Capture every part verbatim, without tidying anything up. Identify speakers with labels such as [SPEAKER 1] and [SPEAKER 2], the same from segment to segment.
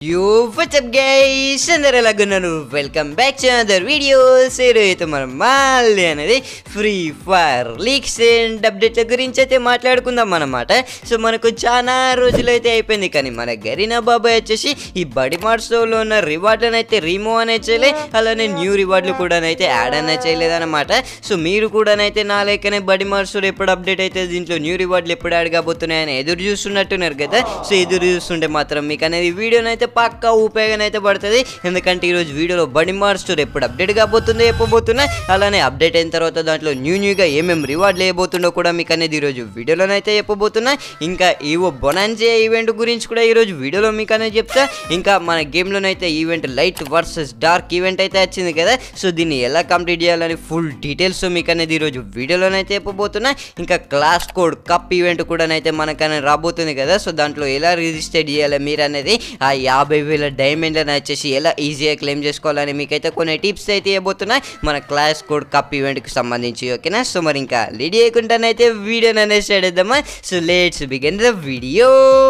[SPEAKER 1] Yo, what's up guys? అందరూ ఎలాగున్నారు? Welcome back to another videos. ఈరోజు మనం మళ్ళీ అనేది ఫ్రీ ఫైర్ లీక్స్ అండ్ అప్డేట్ల గురించి అయితే మాట్లాడుకుందాం అన్నమాట. సో మనకు చాలా రోజులు అయితే అయిపోయింది, కానీ మన గరీనా బాబాయ్ వచ్చేసి ఈ బడి మార్ట్స్లో ఉన్న రివార్డ్లను అయితే రిమూవ్ అనేది చేయలే, అలానే న్యూ రివార్డులు కూడా అయితే యాడ్ అనేది చేయలేదన్నమాట. సో మీరు కూడా అయితే నా లెక్కనే బడి మార్ట్స్లో ఎప్పుడు అప్డేట్ అయితే దీంట్లో న్యూ రివార్డులు ఎప్పుడు యాడ్ కాబోతున్నాయని ఎదురు చూస్తున్నట్టున్నారు కదా. సో ఎదురు చూస్తుంటే మాత్రం మీకు అనేది వీడియోని అయితే పక్కా ఉపయోగం అయితే పడుతుంది, ఎందుకంటే ఈరోజు వీడియోలో బడి మార్ట్స్ ఎప్పుడు అప్డేట్ కాబోతుందో చెప్పబోతున్నా, అలానే అప్డేట్ అయిన తర్వాత దాంట్లో న్యూ న్యూగా ఏమేమి రివార్డులు వేయబోతుండో కూడా మీకు అనేది ఈరోజు వీడియోలోనైతే చెప్పబోతున్నా. ఇంకా ఈవో బొనాన్జే ఈవెంట్ గురించి కూడా ఈరోజు వీడియోలో మీకు అనేది చెప్తా. ఇంకా మన గేమ్లోనైతే event light versus dark event అయితే వచ్చింది కదా. సో దీన్ని ఎలా కంప్లీట్ చేయాలని ఫుల్ డీటెయిల్స్ మీకు అనేది ఈరోజు వీడియోలోనైతే చెప్పబోతున్నా. ఇంకా క్లాస్ కోడ్ కప్ ఈవెంట్ కూడా అయితే మనకనేది రాబోతుంది కదా. సో దాంట్లో ఎలా రిజిస్టర్ చేయాలి మీరు అనేది, ఆ యాభై వేల డైమండ్లను వచ్చేసి ఎలా ఈజీగా క్లెయిమ్ చేసుకోవాలని మీకైతే కొన్ని టిప్స్ అయితే ఇవ్వబోతున్నాయి మన క్లాస్ కోడ్ కప్ ఈవెంట్కి సంబంధించి, ఓకేనా. సో మరి ఇంకా రెడీ అయ్యకుండానైతే వీడియోని అనేది స్టార్ట్ చేద్దామా. So let's begin the video.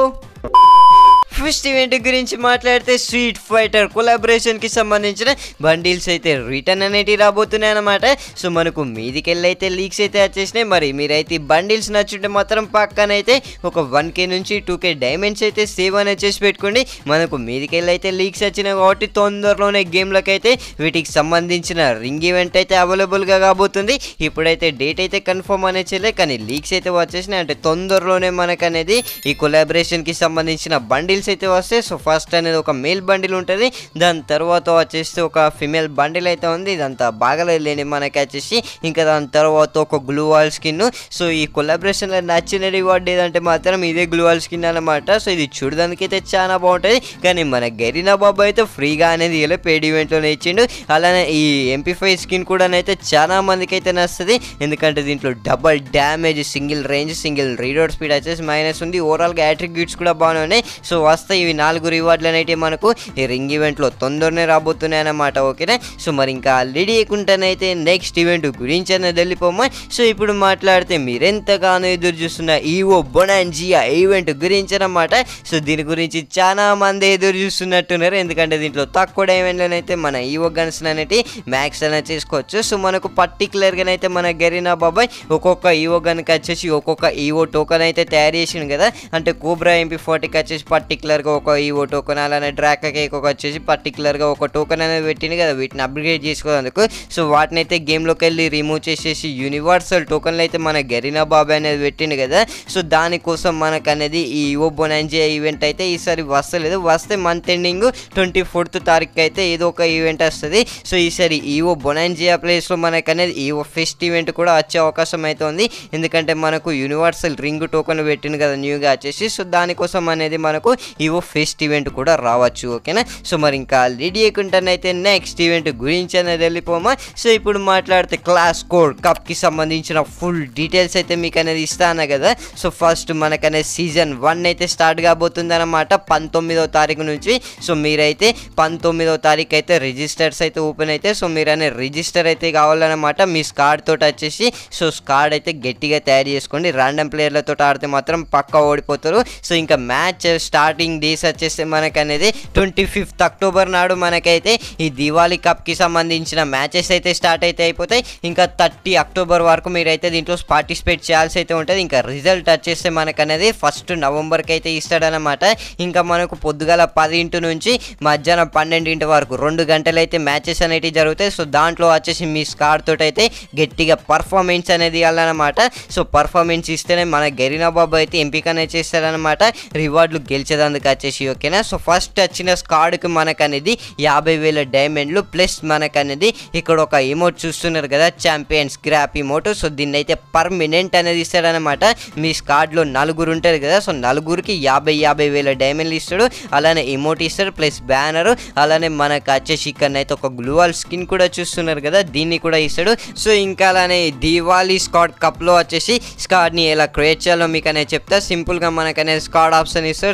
[SPEAKER 1] First event గురించి మాట్లాడితే స్ట్రీట్ ఫైటర్ కొలాబరేషన్కి సంబంధించిన బండిల్స్ అయితే రిటర్న్ అనేటివి రాబోతున్నాయి అన్నమాట. సో మనకు మీదికెళ్ళి అయితే లీక్స్ అయితే వచ్చేసినాయి. మరి మీరైతే బండిల్స్ నచ్చుంటే మాత్రం పక్కనైతే ఒక వన్ కే నుంచి టూ కే డైమండ్స్ అయితే సేవ్ అనేది చేసి పెట్టుకోండి. మనకు మీదికెళ్ళి అయితే లీక్స్ వచ్చినాయి కాబట్టి తొందరలోనే గేమ్లకు అయితే వీటికి సంబంధించిన రింగ్ ఈవెంట్ అయితే అవైలబుల్గా కాబోతుంది. ఇప్పుడైతే డేట్ అయితే కన్ఫర్మ్ అనేది చేయలేదు, కానీ లీక్స్ అయితే వచ్చేసినాయి. అంటే తొందరలోనే మనకు అనేది ఈ కొలాబరేషన్కి సంబంధించిన బండిల్స్ అయితే వస్తాయి. సో ఫస్ట్ అనేది ఒక మేల్ బండిల్ ఉంటుంది, దాని తర్వాత వచ్చేసి ఒక ఫిమేల్ బండిల్ అయితే ఉంది. ఇదంతా బాగాలేని మనకి వచ్చేసి ఇంకా దాని తర్వాత ఒక గ్లూ వాల్ స్కిన్. సో ఈ కొలాబరేషన్లో నచ్చిన రివార్డ్ ఏదంటే మాత్రం ఇదే గ్లూ వాల్ స్కిన్ అనమాట. సో ఇది చూడడానికి అయితే చాలా బాగుంటుంది, కానీ మన గరీనా బాబు అయితే ఫ్రీగా అనేది ఇలా పేడ్ ఈవెంట్లోనే ఇచ్చిండు. అలానే ఈ ఎంపీ ఫైవ్ స్కిన్ కూడా అయితే చాలా మందికి అయితే నస్తుంది, ఎందుకంటే దీంట్లో double damage, single range, single reload speed వచ్చేసి మైనస్ ఉంది. ఓవరాల్గా అట్రిబ్యూట్స్ కూడా బాగానే ఉన్నాయి. సో వస్తాయి ఇవి నాలుగు రివార్డులు అనేవి మనకు ఈ రింగ్ ఈవెంట్లో తొందరనే రాబోతున్నాయి అన్నమాట, ఓకేనా. సో మరి ఇంకా రెడీ అయ్యకుండానైతే నెక్స్ట్ ఈవెంట్ గురించి అనేది వెళ్ళిపోమా. సో ఇప్పుడు మాట్లాడితే మీరెంతగానో ఎదురు చూస్తున్న ఈవో బొనాన్జియా ఈవెంట్ గురించి అన్నమాట. సో దీని గురించి చాలా మంది ఎదురు చూస్తున్నట్టున్నారు, ఎందుకంటే దీంట్లో తక్కువ డైమండ్లోనైతే మన ఈవో గన్స్ అనేవి మ్యాక్స్ అనేది చేసుకోవచ్చు. సో మనకు పర్టికులర్గానైతే మన గరీనా బాబాయ్ ఒక్కొక్క ఈవో గన్కి వచ్చేసి ఒక్కొక్క ఈవో టోకన్ అయితే తయారు చేసిండు కదా. అంటే కోబ్రా ఎంపీ ఫార్టీకి వచ్చేసి పర్టికులర్గా ఒక ఈవో టోకన్, అలానే డ్రాకా కేక్ వచ్చేసి పర్టికులర్గా ఒక టోకన్ అనేది పెట్టింది కదా, వీటిని అప్గ్రేడ్ చేసుకోవడానికి. సో వాటిని అయితే గేమ్లోకి వెళ్ళి రిమూవ్ చేసేసి యూనివర్సల్ టోకన్లు అయితే మన గరీనా బాబాయ్ అనేది పెట్టింది కదా. సో దానికోసం మనకు అనేది ఈ ఈవో బొనాన్జియా ఈవెంట్ అయితే ఈసారి వస్తలేదు. వస్తే మంత్ ఎండింగ్ ట్వంటీ ఫోర్త్ తారీఖు అయితే ఏదో ఒక ఈవెంట్ వస్తుంది. సో ఈసారి ఈవో బొనాన్జియా ప్లేస్లో మనకు అనేది ఈవో ఫెస్ట్ ఈవెంట్ కూడా వచ్చే అవకాశం అయితే ఉంది, ఎందుకంటే మనకు యూనివర్సల్ రింగ్ టోకన్ పెట్టింది కదా న్యూగా వచ్చేసి. సో దానికోసం అనేది మనకు ఈవో ఫెస్ట్ ఈవెంట్ కూడా రావచ్చు, ఓకేనా. సో మరి ఇంకా రెడీ అయ్యకుండానైతే నెక్స్ట్ ఈవెంట్ గురించి అనేది వెళ్ళిపోమా. సో ఇప్పుడు మాట్లాడితే క్లాస్ కోడ్ కప్కి సంబంధించిన ఫుల్ డీటెయిల్స్ అయితే మీకు అనేది ఇస్తాను కదా. సో ఫస్ట్ మనకు అనేది సీజన్ వన్ అయితే స్టార్ట్ కాబోతుంది అనమాట పంతొమ్మిదో తారీఖు నుంచి. సో మీరైతే పంతొమ్మిదో తారీఖు అయితే రిజిస్టర్స్ అయితే ఓపెన్ అయితే, సో మీరు అనే రిజిస్టర్ అయితే కావాలన్నమాట మీ స్కాడ్ తోటి వచ్చేసి. సో స్కాడ్ అయితే గట్టిగా తయారు చేసుకోండి, ర్యాండమ్ ప్లేయర్లతో ఆడితే మాత్రం పక్కా ఓడిపోతారు. సో ఇంకా మ్యాచ్ స్టార్టింగ్ డేస్ వచ్చేస్తే మనకు అనేది ట్వంటీ ఫిఫ్త్ అక్టోబర్ నాడు మనకైతే ఈ దివాళీ కప్కి సంబంధించిన మ్యాచెస్ అయితే స్టార్ట్ అయితే అయిపోతాయి. ఇంకా థర్టీ అక్టోబర్ వరకు మీరైతే దీంట్లో పార్టిసిపేట్ చేయాల్సి అయితే ఉంటుంది. ఇంకా రిజల్ట్ వచ్చేస్తే మనకు అనేది ఫస్ట్ నవంబర్కి అయితే ఇస్తాడనమాట. ఇంకా మనకు పొద్దుగల పదింటి నుంచి మధ్యాహ్నం పన్నెండింటి వరకు రెండు గంటలు అయితే మ్యాచెస్ అనేవి జరుగుతాయి. సో దాంట్లో వచ్చేసి మీ స్కాడ్ తోటి అయితే గట్టిగా పర్ఫార్మెన్స్ అనేది ఇవ్వాలన్నమాట. సో పర్ఫార్మెన్స్ ఇస్తేనే మన గరీనా బాబు అయితే ఎంపిక అనేది చేస్తారనమాట రివార్డులు గెలిచేదందుకు వచ్చేసి, ఓకేనా. సో ఫస్ట్ వచ్చిన స్కాడ్కి మనకు అనేది యాభై వేల డైమండ్లు ప్లస్ మనకు అనేది ఇక్కడ ఒక ఇమోట్ చూస్తున్నారు కదా, ఛాంపియన్స్ గ్రాప్ ఇమోట్. సో దీన్ని అయితే పర్మనెంట్ అనేది ఇస్తాడనమాట. మీ స్కాడ్లో నలుగురు ఉంటారు కదా, సో నలుగురికి యాభై యాభై వేల డైమండ్లు ఇస్తాడు, అలానే ఇమోట్ ఇస్తాడు ప్లస్ బ్యానర్, అలానే మనకు వచ్చేసి ఇక్కడనైతే ఒక గ్లూవాల్ స్కిన్ కూడా చూస్తున్నారు కదా, దీన్ని కూడా ఇస్తాడు. సో ఇంకా అలానే దివాళీ స్కాడ్ కప్లో వచ్చేసి స్కాడ్ని ఎలా క్రియేట్ చేయాలో మీకు అనేది చెప్తా. సింపుల్గా మనకు అనేది స్కాడ్ ఆప్షన్ ఇస్తాడు. సో దాని మీద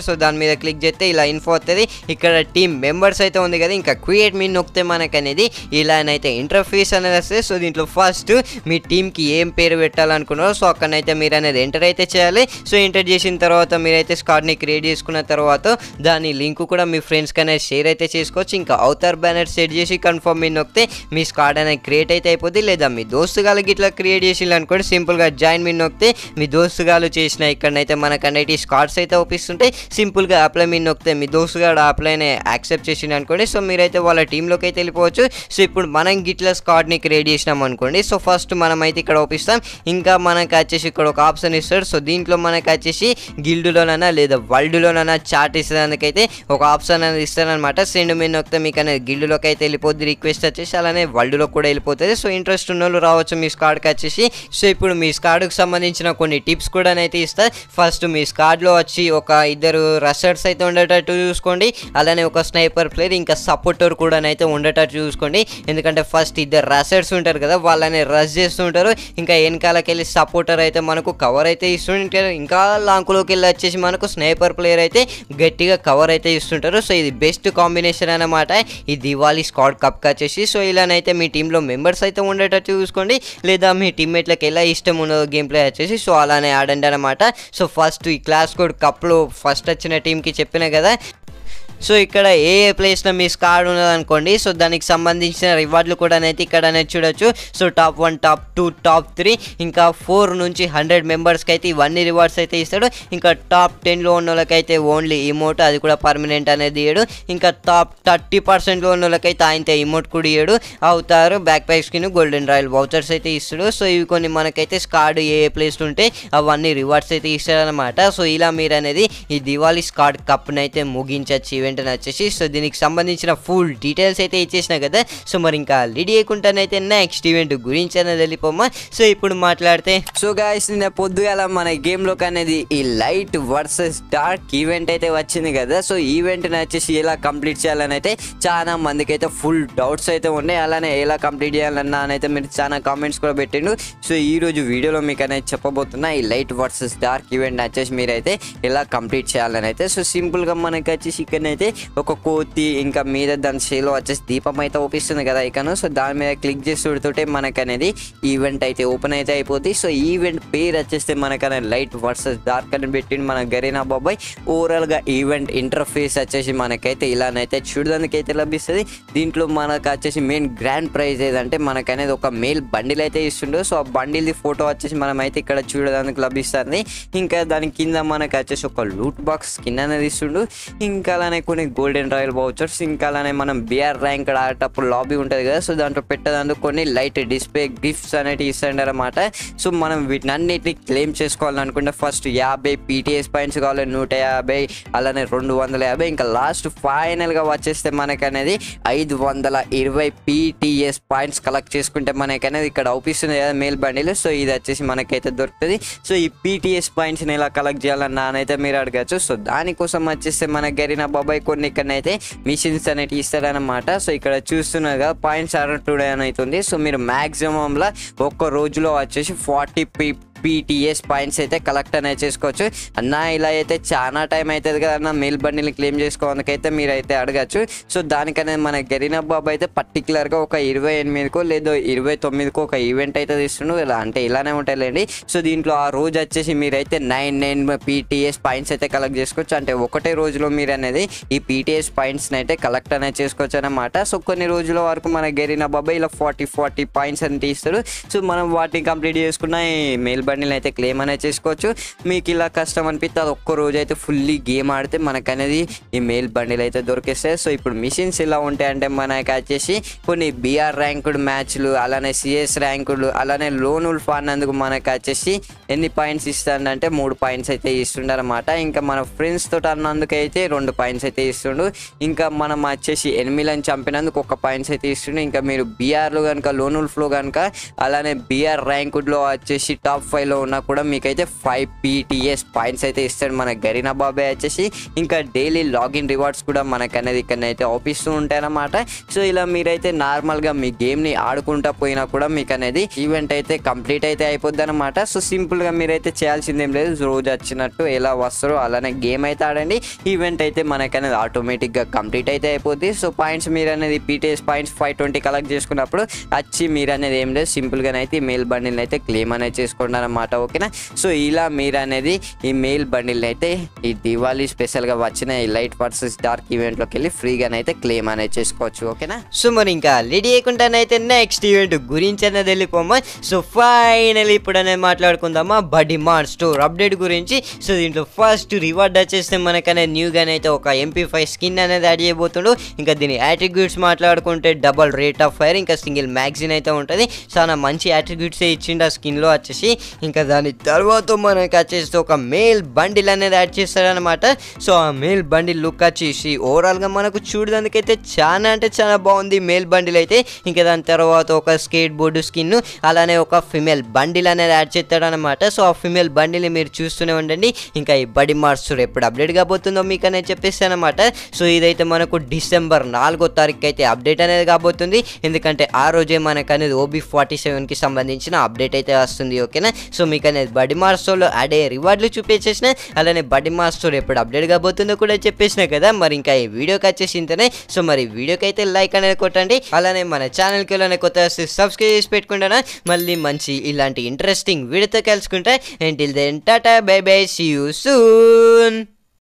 [SPEAKER 1] మీద క్లిక్ చేస్తే ఇలా ఇన్ఫో వస్తుంది. ఇక్కడ టీమ్ మెంబర్స్ అయితే ఉంది కదా, ఇంకా క్రియేట్ మీ నొక్కితే మనకు అనేది ఇలానైతే ఇంటర్ఫేస్ అనేది వస్తుంది. సో దీంట్లో ఫస్ట్ మీ టీంకి ఏం పేరు పెట్టాలనుకున్నారో సో అక్కడనైతే మీరు అనేది ఎంటర్ అయితే చేయాలి. సో ఎంటర్ చేసిన తర్వాత మీరైతే స్కాడ్ని క్రియేట్ చేసుకున్న తర్వాత దాని లింక్ కూడా మీ ఫ్రెండ్స్కి అనేది షేర్ అయితే చేసుకోవచ్చు. ఇంకా అవతార్ బ్యానర్ సెట్ చేసి కన్ఫర్మ్ మీ నొక్కితే మీ స్కాడ్ అనేది క్రియేట్ అయితే అయిపోద్ది. లేదా మీ దోస్తుగాలకి ఇట్లా క్రియేట్ చేసి అనుకోండి, సింపుల్గా జాయిన్ మీ నొక్కితే మీ దోస్తుగాలు చేసిన ఇక్కడనైతే మనకు అనేది స్కాడ్స్ అయితే ఒప్పిస్తుంటాయి. సింపుల్గా అప్లై మీ నొక్కితే మీ దోస్తుగాడు అప్లైనే యాక్సెప్ట్ చేసింది అనుకోండి, సో మీరైతే వాళ్ళ టీంలోకి అయితే వెళ్ళిపోవచ్చు. సో ఇప్పుడు మనం గిట్లా స్కాడ్ని క్రియేట్ చేసినాం అనుకోండి, సో ఫస్ట్ మనం అయితే ఇక్కడ ఒప్పిస్తాం. ఇంకా మనకు వచ్చేసి ఇక్కడ ఒక ఆప్షన్ ఇస్తాడు. సో దీంట్లో మనకు వచ్చేసి గిల్డ్లోనైనా లేదా వరల్డ్లోనైనా చాట్ ఇస్తేందుకైతే ఒక ఆప్షన్ అనేది ఇస్తారనమాట. సెండ్ మీ నొక్కితే మీకు అనేది గిల్డ్లోకి అయితే వెళ్ళిపోద్ది రిక్వెస్ట్ వచ్చేసి, అలానే వరల్డ్లో కూడా వెళ్ళిపోతుంది. సో ఇంట్రెస్ట్ ఉన్న వాళ్ళు రావచ్చు మీ స్కాడ్కి వచ్చేసి. సో ఇప్పుడు మీ స్కాడ్కి సంబంధించిన కొన్ని టిప్స్ కూడా అయితే ఇస్తా. ఫస్ట్ మీ స్కాడ్లో వచ్చి ఒక ఇద్దరు రషర్స్ అయితే ఉండేటట్టు చూసుకోండి, అలానే ఒక స్నైపర్ ప్లేయర్ ఇంకా సపోర్టర్ కూడా అయితే ఉండేటట్టు చూసుకోండి. ఎందుకంటే ఫస్ట్ ఇద్దరు రషర్స్ ఉంటారు కదా, వాళ్ళని రష్ చేస్తుంటారు. ఇంకా వెనకాలకి వెళ్ళి సపోర్టర్ అయితే మనకు కవర్ అయితే ఇస్తుంటారు. ఇంకా లాంకులోకి వెళ్ళి వచ్చేసి మనకు స్నైపర్ ప్లేయర్ అయితే గట్టిగా కవర్ అయితే ఇస్తుంటారు. సో ఇది బెస్ట్ కాంబినేషన్ అన్నమాట ఈ దివాళీ స్క్వాడ్ కప్కి వచ్చేసి. సో ఇలానైతే మీ టీంలో మెంబర్స్ అయితే ఉండేటట్టు చూసుకోండి, లేదా మీ టీమ్మేట్లకు ఎలా ఇష్టం ఉన్నదో గేమ్ ప్లే వచ్చేసి సో అలానే ఆడండి అనమాట. సో ఫస్ట్ ఈ క్లాస్ కోడ్ కప్లో ఫస్ట్ వచ్చిన టీంకి చెప్పిన కదా, సో ఇక్కడ ఏ ఏ ప్లేస్లో మీ స్కాడ్ ఉన్నదనుకోండి, సో దానికి సంబంధించిన రివార్డులు కూడా అయితే ఇక్కడ అనేది చూడొచ్చు. So top one, top two, top three, ఇంకా ఫోర్ నుంచి హండ్రెడ్ మెంబర్స్కి అయితే ఇవన్నీ రివార్డ్స్ అయితే ఇస్తాడు. ఇంకా టాప్ టెన్లో ఉన్న వాళ్ళకైతే ఓన్లీ ఇమోట్, అది కూడా పర్మనెంట్ అనేది ఇయ్యడు. ఇంకా టాప్ థర్టీ పర్సెంట్లో ఉన్న వాళ్ళకైతే ఆయనతో ఇమోట్ కూడా ఇయ్యడు. అవుతారు backpack skin, golden royal vouchers అయితే ఇస్తాడు. సో ఇవి కొన్ని మనకైతే స్కాడ్ ఏ ఏ ప్లేస్ ఉంటే అవన్నీ రివార్డ్స్ అయితే ఇస్తాడనమాట. సో ఇలా మీరు అనేది ఈ దివాళీ స్కాడ్ కప్ని అయితే ముగించచ్చు ఈవెంట్ వచ్చేసి. సో దీనికి సంబంధించిన ఫుల్ డీటెయిల్స్ అయితే ఇచ్చేసిన కదా. సో మరి ఇంకా రెడీ అయ్యకుండానైతే నెక్స్ట్ ఈవెంట్ గురించి అనేది వెళ్ళిపోమా. సో ఇప్పుడు మాట్లాడితే, సో గాయస్ నిన్న పొద్దుగాల మన గేమ్లోకి అనేది ఈ లైట్ వర్సెస్ డార్క్ ఈవెంట్ అయితే వచ్చింది కదా. సో ఈవెంట్ని వచ్చేసి ఎలా కంప్లీట్ చేయాలని అయితే చాలా మందికి అయితే ఫుల్ డౌట్స్ అయితే ఉన్నాయి. అలానే ఎలా కంప్లీట్ చేయాలన్నా అని అయితే మీరు చాలా కామెంట్స్ కూడా పెట్టిండు. సో ఈ రోజు వీడియోలో మీకు అనేది చెప్పబోతున్నా ఈ లైట్ వర్సెస్ డార్క్ ఈవెంట్ వచ్చేసి మీరైతే ఎలా కంప్లీట్ చేయాలని అయితే. సో సింపుల్గా మనకి వచ్చేసి ఇక్కడనైతే ఒక కోతి ఇంకా మీద దాని షేలో వచ్చేసి దీపం అయితే ఓపిస్తుంది కదా ఇకను. సో దాని మీద క్లిక్ చేసి చూడుతుంటే మనకు అనేది ఈవెంట్ అయితే ఓపెన్ అయితే అయిపోతుంది. సో ఈవెంట్ పేరు వచ్చేస్తే మనకు అనేది లైట్ వర్సెస్ డార్క్ అని పెట్టింది మన గరీనా బాబాయ్. ఓవరాల్గా ఈవెంట్ ఇంటర్ఫేస్ వచ్చేసి మనకైతే ఇలానైతే చూడడానికి అయితే లభిస్తుంది. దీంట్లో మనకు వచ్చేసి మెయిన్ గ్రాండ్ ప్రైజ్ ఏదంటే మనకు అనేది ఒక మెయిల్ బండిల్ అయితే ఇస్తుండో. సో ఆ బండిల్ది ఫోటో వచ్చేసి మనం అయితే ఇక్కడ చూడడానికి లభిస్తుంది. ఇంకా దాని కింద మనకు వచ్చేసి ఒక లూట్ బాక్స్ స్కిన్ అనేది ఇస్తుండు. ఇంకా అలానే కొన్ని గోల్డెన్ రాయల్ వౌచర్స్, ఇంకా అలానే మనం బిఆర్ ర్యాంక్ ఆడేటప్పుడు లాబీ ఉంటుంది కదా, సో దాంట్లో పెట్టేందుకు కొన్ని లైట్ డిస్ప్లే గిఫ్ట్స్ అనేవి ఇస్తాడు అనమాట. సో మనం వీటిని అన్నిటిని క్లెయిమ్ చేసుకోవాలనుకుంటే ఫస్ట్ యాభై పీటీఎస్ పాయింట్స్ కావాలి, నూట యాభై అలానే రెండు వందల యాభై ఇంకా లాస్ట్ ఫైనల్గా వచ్చేస్తే మనకు అనేది ఐదు వందల ఇరవై పీటీఎస్ పాయింట్స్ కలెక్ట్ చేసుకుంటే మనకు అనేది ఇక్కడ అవుపిస్తుంది కదా మెయిల్ బండిలు. సో ఇది వచ్చేసి మనకైతే దొరుకుతుంది. సో ఈ పీటీఎస్ పాయింట్స్ని ఎలా కలెక్ట్ చేయాలన్నా అయితే మీరు అడగచ్చు. సో దానికోసం వచ్చేస్తే మన గరీనా బాబాయ్ కొన్ని ఇక్కడనైతే మిషన్స్ అనేవి ఇస్తారనమాట. సో ఇక్కడ చూస్తున్నారు కదా పాయింట్స్ ఆర్ టుడే అని అవుతుంది. సో మీరు మ్యాక్సిమంలో ఒక్క రోజులో వచ్చేసి ఫార్టీ పీ పీటీఎస్ పాయింట్స్ అయితే కలెక్ట్ అనేది చేసుకోవచ్చు. అన్న ఇలా అయితే చాలా టైం అవుతుంది కదా అన్న మెయిల్ బండిని క్లెయిమ్ చేసుకోవడానికైతే మీరు అయితే అడగచ్చు. సో దానికనేది మన గరీనా బాబు అయితే పర్టికులర్గా ఒక ఇరవై ఎనిమిదికో లేదో ఇరవై తొమ్మిదికో ఒక ఈవెంట్ అయితే తీస్తుండు. ఇలా అంటే ఇలానే ఉంటాయిలేండి. సో దీంట్లో ఆ రోజు వచ్చేసి మీరైతే నైన్ నైన్ పీటీఎస్ పాయింట్స్ అయితే కలెక్ట్ చేసుకోవచ్చు. అంటే ఒకటే రోజులో మీరు అనేది ఈ పీటీఎస్ పాయింట్స్ని అయితే కలెక్ట్ అనేది చేసుకోవచ్చు అనమాట. సో కొన్ని రోజుల వరకు మన గరీనా బాబా ఇలా ఫార్టీ ఫార్టీ పాయింట్స్ అని తీస్తాడు. సో మనం వాటిని కంప్లీట్ చేసుకున్న ఈ మెయిల్ బండిల్ అయితే క్లెయిమ్ అనేది చేసుకోవచ్చు. మీకు ఇలా కష్టం అనిపిస్తే అది ఒక్క రోజు అయితే ఫుల్లీ గేమ్ ఆడితే మనకు అనేది ఈ మెయిల్ బండిల్ అయితే దొరికేస్తాయి. సో ఇప్పుడు మిషన్స్ ఎలా ఉంటాయంటే మనకి వచ్చేసి కొన్ని బిఆర్ ర్యాంకుడ్ మ్యాచ్లు, అలానే సిఎస్ ర్యాంకుడ్, అలానే లోన్ ఉల్ఫ్ అన్నందుకు మనకి వచ్చేసి ఎన్ని పాయింట్స్ ఇస్తాడంటే మూడు పాయింట్స్ అయితే ఇస్తుండ అనమాట. ఇంకా మన ఫ్రెండ్స్ తోటి అన్నందుకు అయితే రెండు పాయింట్స్ అయితే ఇస్తుండు. ఇంకా మనం వచ్చేసి ఎనిమిదిలను చంపినందుకు ఒక పాయింట్స్ అయితే ఇస్తుండు. ఇంకా మీరు బీఆర్లో కనుక లోన్ ఉల్ఫ్లో కనుక అలానే బిఆర్ ర్యాంకుడ్లో వచ్చేసి టాప్ ఫైవ్
[SPEAKER 2] లో ఉన్నా కూడా మీకైతే ఫైవ్ పీటీఎస్ పాయింట్స్ అయితే ఇస్తాడు మన గరీనా బాబాయ్ వచ్చేసి. ఇంకా డైలీ లాగిన్ రివార్డ్స్ కూడా మనకు అనేది ఇక్కడ అయితే ఆపిస్తూ ఉంటాయి అన్నమాట. సో ఇలా మీరైతే నార్మల్ గా మీ గేమ్ ని ఆడుకుంటా పోయినా కూడా మీకు అనేది ఈవెంట్ అయితే కంప్లీట్ అయితే అయిపోద్ది అనమాట. సో సింపుల్ గా మీరైతే చేయాల్సింది ఏం లేదు, రోజు వచ్చినట్టు ఎలా వస్తారో అలానే గేమ్ అయితే ఆడండి. ఈవెంట్ అయితే మనకు అనేది ఆటోమేటిక్ గా కంప్లీట్ అయితే అయిపోద్ది. సో పాయింట్స్ మీరు అనేది PTS points five twenty collect చేసుకున్నప్పుడు వచ్చి మీరు అనేది ఏం లేదు, సింపుల్ గా అయితే మెయిల్ బండిల్ అయితే క్లెయిమ్ అనేది చేసుకోండి అనమాట. ఓకేనా. సో ఇలా మీరు అనేది ఈ మెయిల్ బండిల్ అయితే ఈ దివాళీ స్పెషల్ గా వచ్చిన ఈ లైట్ వర్సెస్ డార్క్ ఈవెంట్ లోకి వెళ్ళి ఫ్రీగానైతే క్లెయిమ్ అనేది చేసుకోవచ్చు. ఓకేనా.
[SPEAKER 1] సో మరి ఇంకా రెడీ అయ్యకుండానైతే నెక్స్ట్ ఈవెంట్ గురించి అనేది వెళ్ళిపోమా. సో ఫైనల్ ఇప్పుడు అనేది మాట్లాడుకుందామా బడ్డీ మార్ట్ స్టోర్ అప్డేట్ గురించి. సో దీంట్లో ఫస్ట్ రివార్డ్ వచ్చేస్తే మనకనేది న్యూగానే అయితే ఒక ఎంపీ ఫైవ్ స్కిన్ అనేది యాడ్ చేయబోతుండు. ఇంకా దీని యాట్రిబ్యూట్స్ మాట్లాడుకుంటే డబల్ రేట్ ఆఫ్ ఫైర్, ఇంకా సింగిల్ మ్యాగజైన్ అయితే ఉంటుంది. చాలా మంచి యాట్రిబ్యూట్స్ ఇచ్చిండు ఆ స్కిన్ లో వచ్చేసి. ఇంకా దాని తర్వాత మనకి వచ్చేసి ఒక మేల్ బండిల్ అనేది యాడ్ చేస్తాడనమాట. సో ఆ మేల్ బండిల్ లుక్ వచ్చేసి ఓవరాల్ గా మనకు చూడడానికైతే చాలా అంటే చాలా బాగుంది మేల్ బండిల్ అయితే. ఇంకా దాని తర్వాత ఒక స్కేట్ బోర్డు స్కిన్, అలానే ఒక ఫిమేల్ బండిల్ అనేది యాడ్ చేస్తాడనమాట. సో ఆ ఫిమేల్ బండిల్ మీరు చూస్తూనే ఉండండి. ఇంకా ఈ బడ్డీ మార్ట్స్ ఎప్పుడు అప్డేట్ కాబోతుందో మీకు అనేది చెప్పేస్తాను అనమాట. సో ఇదైతే మనకు డిసెంబర్ నాలుగో తారీఖు అయితే అప్డేట్ అనేది కాబోతుంది. ఎందుకంటే ఆ రోజే మనకు అనేది ఓబీ ఫార్టీ సెవెన్ కి సంబంధించిన అప్డేట్ అయితే వస్తుంది. ఓకేనా. సో మీకు అనేది బడ్డీ మార్ట్స్ లో యాడ్ అయ్యే రివార్డులు చూపించేసిన, అలానే బడ్డీ మార్ట్స్ ఎప్పుడు అప్డేట్ కాబోతుందో కూడా చెప్పేసిన కదా. మరి ఇంకా ఈ వీడియోకి వచ్చేసి ఇంతనే. సో మరి వీడియోకి అయితే లైక్ అనేది కొట్టండి, అలానే మన ఛానల్కి వెళ్ళనే కొత్త వస్తే సబ్స్క్రైబ్ చేసి పెట్టుకుంటానా. మళ్ళీ మంచి ఇలాంటి ఇంట్రెస్టింగ్ వీడియోతో కలుసుకుంటా. Until then tata bye bye, see you soon.